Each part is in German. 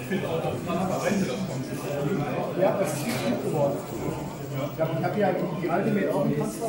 Ja, das ist gut geworden. Ich habe ja die Ultimate auch im Panzer.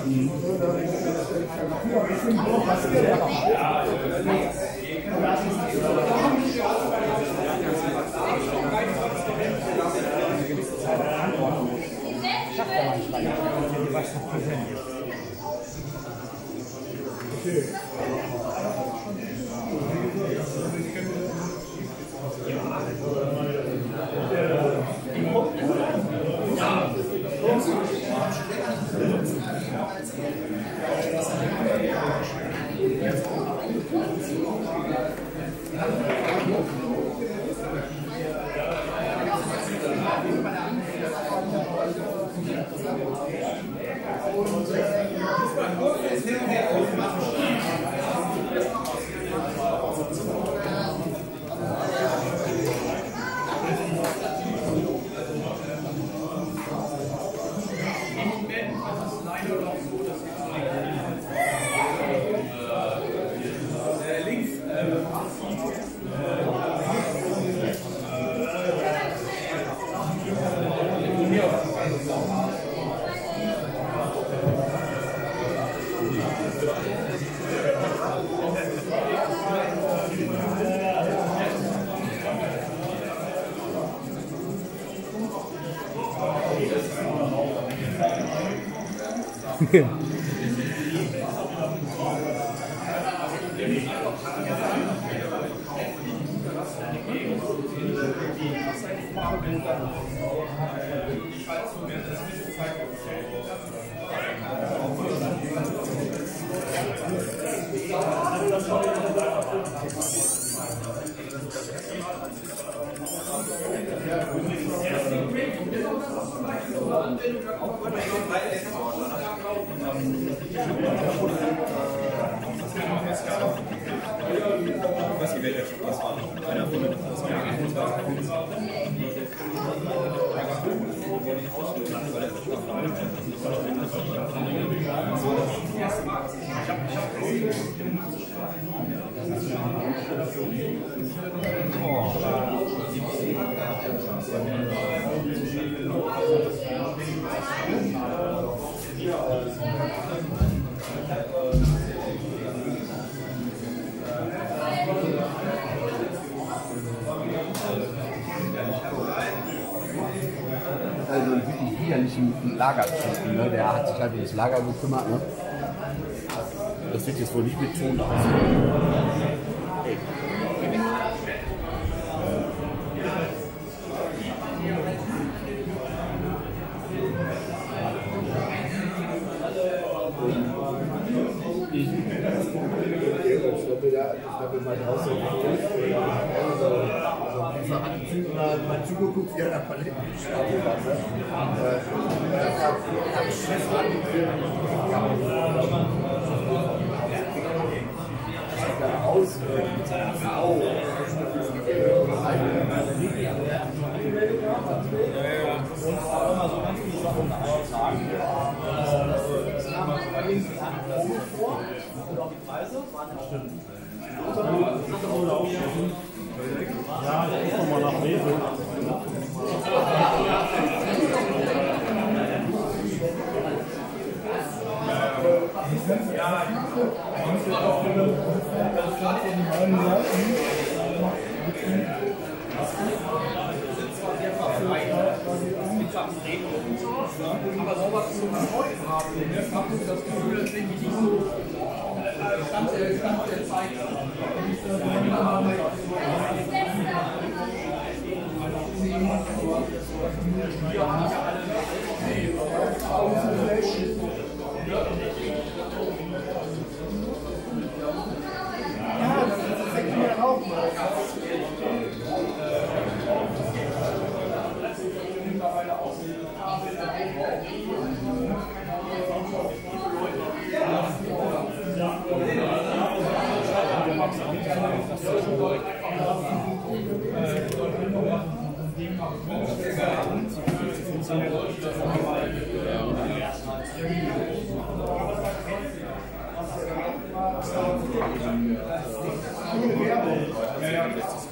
Also einen wirklich widerlichen Lagertypen, ne? Der hat sich halt um das Lager gekümmert. Ne? Das wird jetzt wohl nicht mit Ton aus. Mal zugeguckt, wie er nach Paletten gestartet hat. Ich habe Chef angegriffen. Dann aus mit seiner Frau. Und auch immer so ganz viele Sachen nachtragen. Das kam allerdings vor. Und auch die Preise waren ja stimmt. Ja, ich guck mal nach Wesel. Aber sowas zu Freude haben, das macht uns das Gefühl, dass wir nicht so Stand der Zeit Ja,